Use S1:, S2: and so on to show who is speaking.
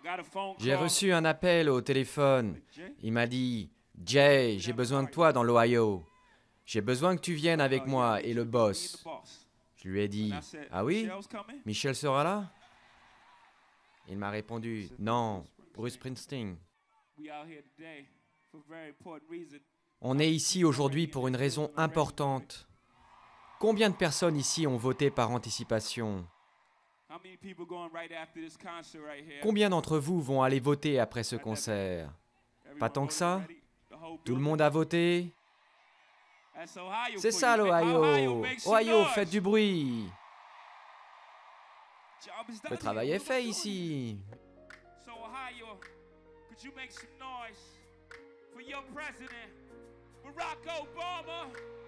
S1: J'ai reçu un appel au téléphone. Il m'a dit, « Jay, j'ai besoin de toi dans l'Ohio. J'ai besoin que tu viennes avec moi et le boss. » Je lui ai dit, « Ah oui? Michel sera là? » Il m'a répondu, « Non, Bruce Springsteen. » On est ici aujourd'hui pour une raison importante. Combien de personnes ici ont voté par anticipation? Combien d'entre vous vont aller voter après ce concert? Pas tant que ça? Tout le monde a voté? C'est ça l'Ohio! Ohio, faites du bruit! Le travail est fait ici. Could you make some noise for your president, Barack Obama?